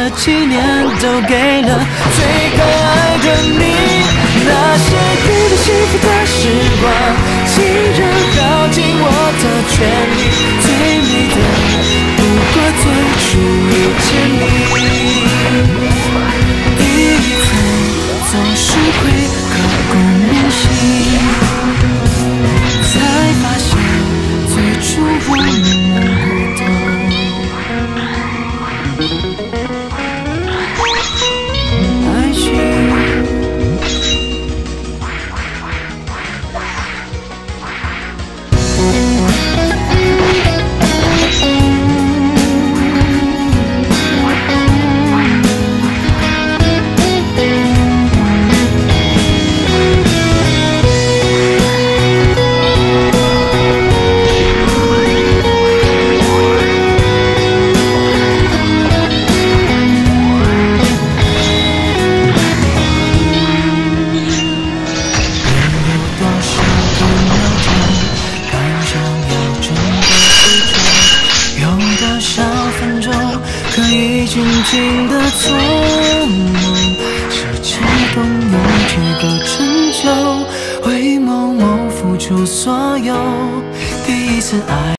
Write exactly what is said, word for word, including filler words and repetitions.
的纪念都给了最可爱的你。那些给的幸福的时光，请让耗尽我的全力。最美的不过最初遇见你，第一次总是会刻骨铭心，才发现最初我们不同。爱情。可以静静的做梦，是激动用这个成就，为某某付出所有。第一次爱。